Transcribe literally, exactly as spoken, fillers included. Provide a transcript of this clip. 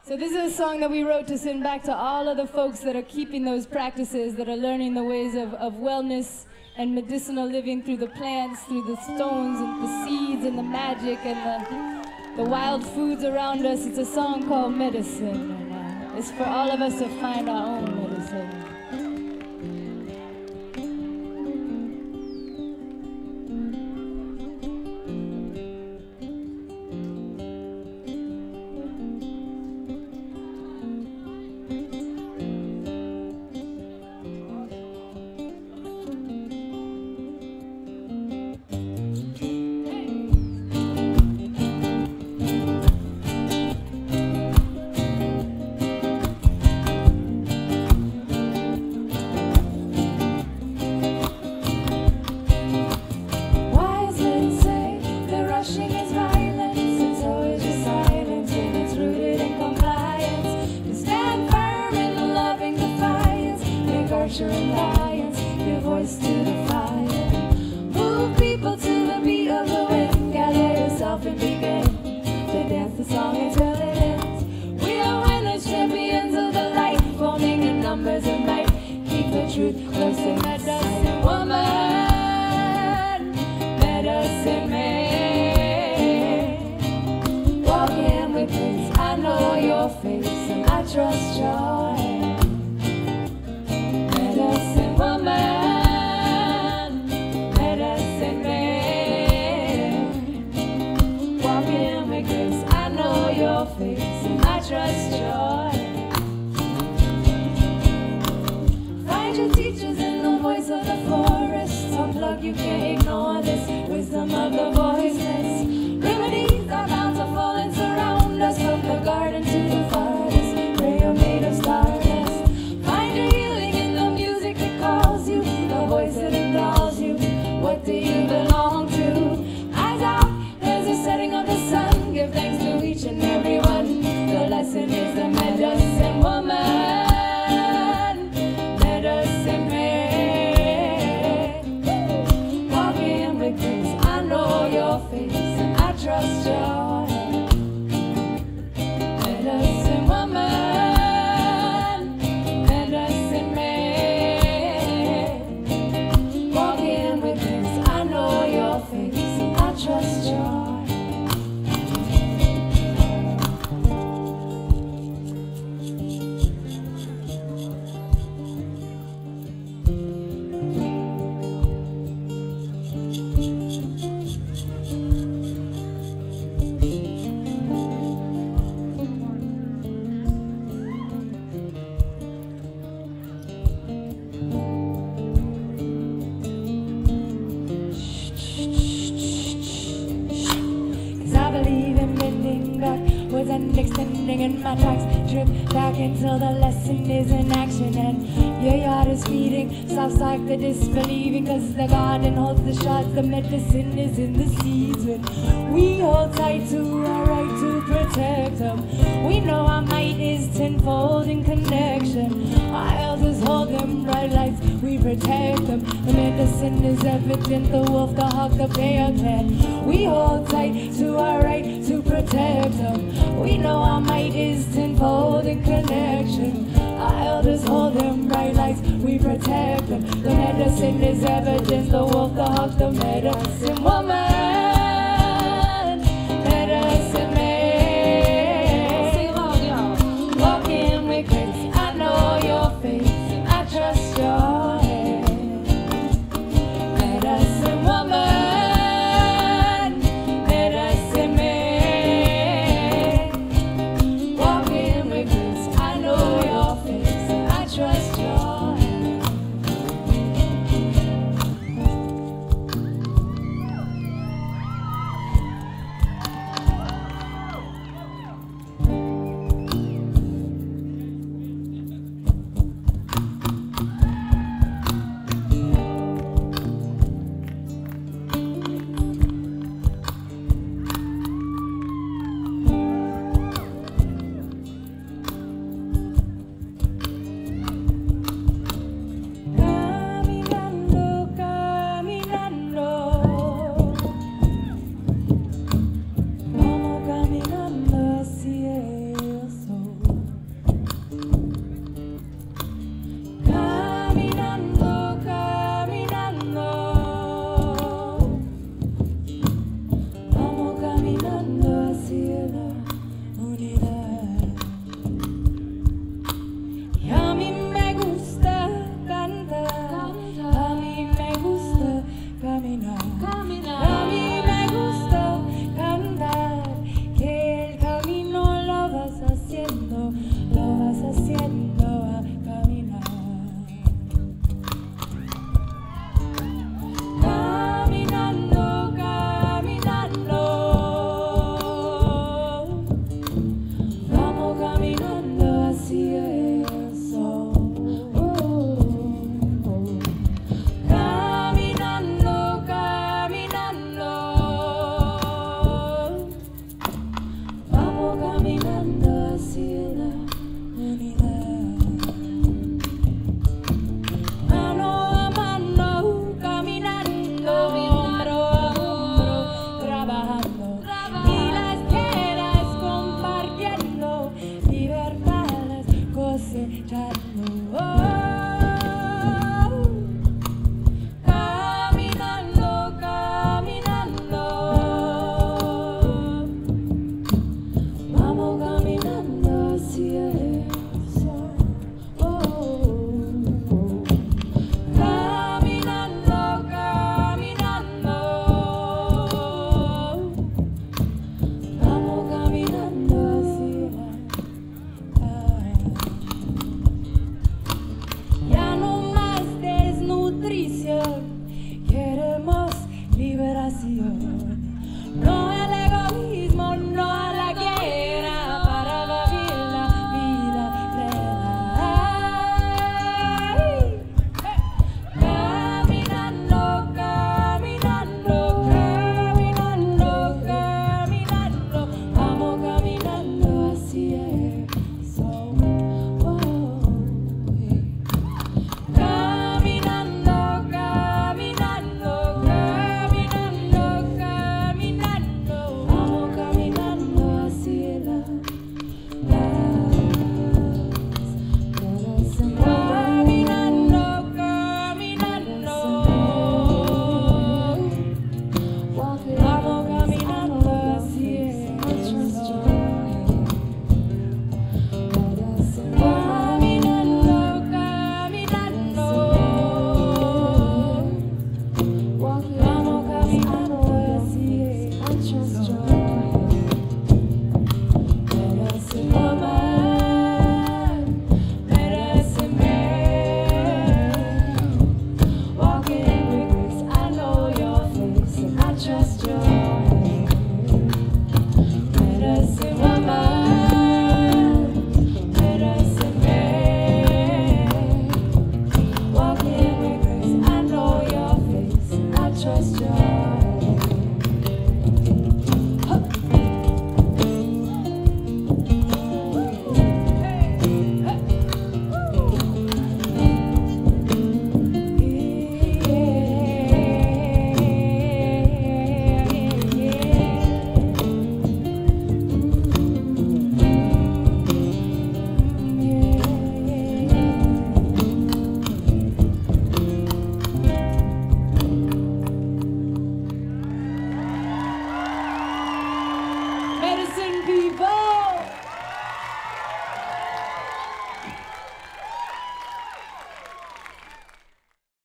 So this is a song that we wrote to send back to all of the folks that are keeping those practices, that are learning the ways of, of wellness and medicinal living through the plants, through the stones and the seeds and the magic and the, the wild foods around us. It's a song called Medicine, and uh, it's for all of us to find our own medicine. Alliance, your voice to the fire. Move people to the beat of the wind. Gather yourself and begin to dance the song until it ends. We are winners, champions of the light, forming in numbers and might. Keep the truth close to medicine woman, medicine man. Walking with grace, I know your face and I trust your hand. Medicine woman, medicine man. Walking with grace, I know your face and I trust your hand. Find your teachers in the voice of the forest. Unplug, you can't ignore this wisdom of the voiceless. Remedies are bountiful and surround us, from the garden to the forest. Prayer made of stardust. Find your healing in the music that calls you, the voice that enthralls you. What do you belong to? Eyes out, there's a setting of the sun. Give thanks to each and every one. The lesson is the medicine woman, medicine man. Walking with grace, I know your face and I trust your hand. Medicine woman, trust your and extending in my tracks, trip back until the lesson is in action and your yard is feeding. Stops like the disbelieving, cause the garden holds the shards, the medicine is in the seeds. When we hold tight to our right to protect them, we know our might is tenfold in connection. Our elders hold them bright lights, we protect them. The medicine is evident, the wolf, the hawk, the bear can. We hold tight to our right to protect them. We know our might is tenfold in connection. Our elders hold them bright lights, we protect them. The medicine is evidence, the wolf, the hawk, the medicine woman.